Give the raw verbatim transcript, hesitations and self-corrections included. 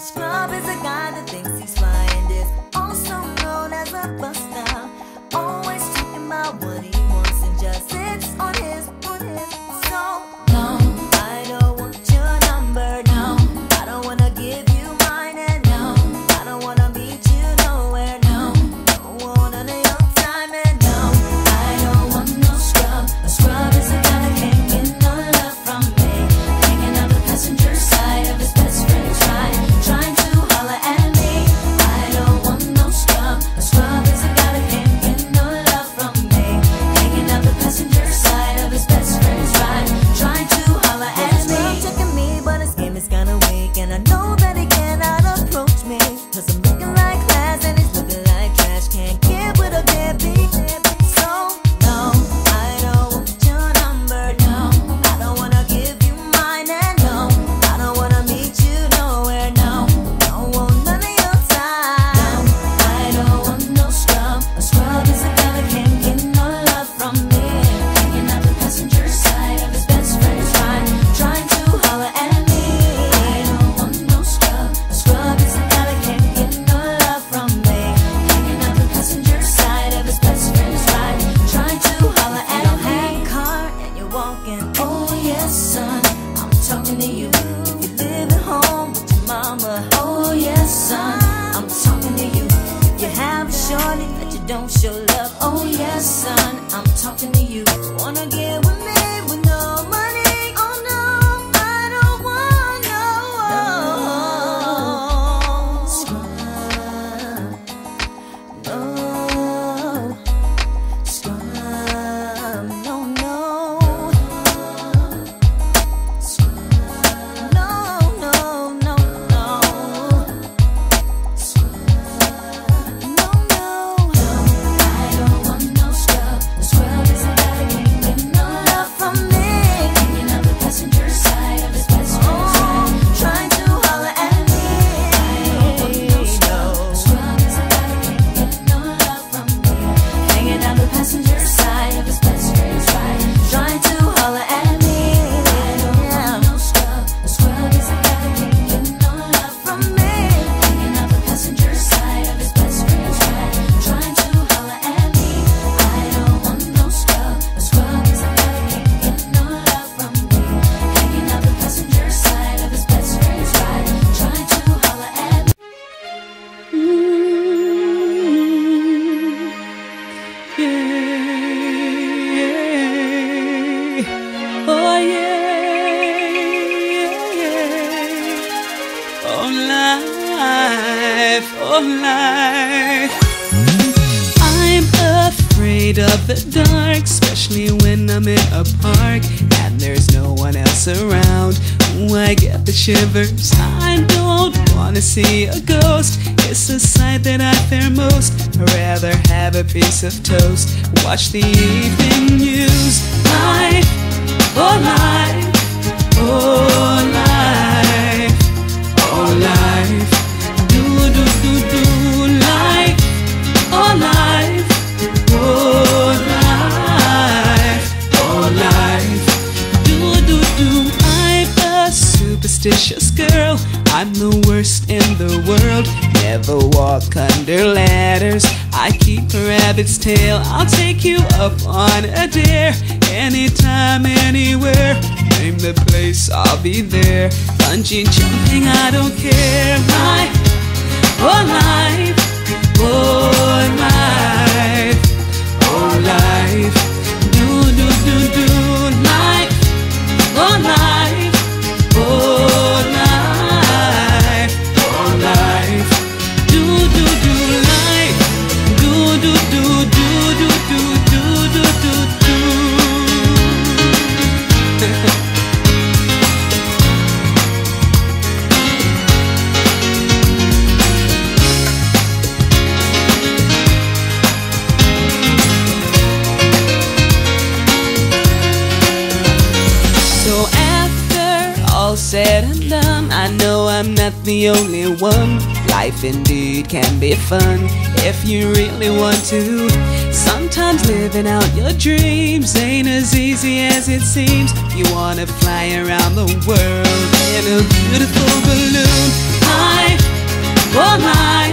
Scrub is a guy that thinks he's fly and is also known as a buster. Always talking about what he wants and just sits on his, on his. So no, I don't want your number. No, I don't wanna give you mine, and no, I don't wanna meet you nowhere. No, don't want none of your time, and no, I don't want no scrub. A scrub is a guy that can't get no love from me, hanging out the passenger side of his best friend's ride, trying to holler at me. I don't want no scrub. A scrub is a guy that can't get no love from me, hanging out the passenger side of his best friend's ride, trying to holler at me. He's checking me, but his game is kinda weak, and I know that he cannot approach me, cause I'm looking like class and he's looking like trash. Can't get with a deadbeat. So no, I don't want your number. No, I don't wanna give you mine, and no, I don't wanna meet you nowhere. No, don't want none of your time. No, I don't want no scrub. A scrub is a guy that can't get no love from me, hanging out the passenger side of his best friend's ride, trying to holler at me. I don't want no scrub. A scrub is a guy that can't get no love from me, hanging out the passenger side of his best friend's ride, trying to holler at me. You don't have a car and you're walking. Oh yes, son, I'm talking to you. If you live at home with your mama. Oh yes, son, I'm talking to you. If you have a shorty that you don't show love. Oh yes, son, I'm talking to you. Wanna get with me with no money? Oh no, I don't want no scrub. No scrub, no, no scrub. No, no, no, no scrub. No, no, no, I don't want no scrub. A scrub is a guy that can't get no love from me, hanging out the passenger side of his best friend's ride, trying to holler at me. I don't want no scrub. A scrub is a guy that can't get no love from me, hanging out the passenger side of his best friend's ride, trying to holler at me. I don't want no scrub. A scrub is a guy that can't get no love from me, hanging out the passenger side of his best friend's ride, trying to holler at me. I don't want no scrub. A scrub is a guy that can't get no love from me, hanging out the passenger side of his best friend's ride, trying to holler at me. Yeah. Oh yeah, yeah. Oh life, oh life. I'm afraid of the dark, especially when I'm in a park and there's no one else around. Ooh, I get the shivers. I don't wanna see a ghost. It's a sight that I fear most. I'd rather have a piece of toast, watch the evening news. Life, oh life, oh life, oh life. Do do do do life, oh life, oh life, oh life. Do do do. I'm a superstitious girl. I'm the worst in the world. Never walk under ladders. I keep a rabbit's tail. I'll take you up on a dare. Anytime, anywhere. Name the place, I'll be there. Bungee jumping, I don't care. Life, oh life, oh life, oh life. Do do do do life, oh life, oh life, oh life. Do do do life, do do do do do do do do do do. So after all said and done, I know I'm not the only one. Life indeed can be fun if you really want to. Sometimes living out your dreams ain't as easy as it seems. You wanna fly around the world in a beautiful balloon. life, for life.